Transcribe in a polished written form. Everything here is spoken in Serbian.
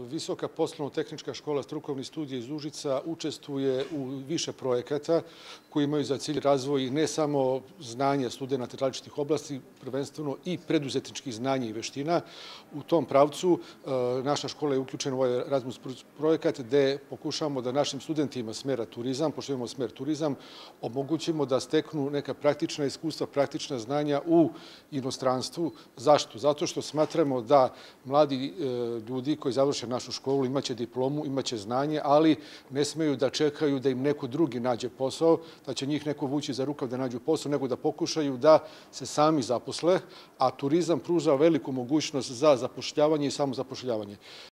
Visoka poslovno-tehnička škola strukovnih studija iz Užica učestvuje u više projekata koji imaju za cilj razvoj ne samo znanja studenta različitih oblasti, prvenstveno i preduzetničkih znanja i veština. U tom pravcu naša škola je uključena u ovaj Erasmus projekat gde pokušavamo da našim studentima smera turizam, pošto imamo smer turizam, omogućimo da steknu neka praktična iskustva, praktična znanja u inostranstvu. Zašto? Zato što smatramo da mladi ljudi koji završe našu školu imaće diplomu, imaće znanje, ali ne smeju da čekaju da im neko drugi nađe posao, da će njih neko vući za rukav da nađu posao, nego da pokušaju da se sami zaposle, a turizam pruža veliku mogućnost za zapošljavanje i samozapošljavanje.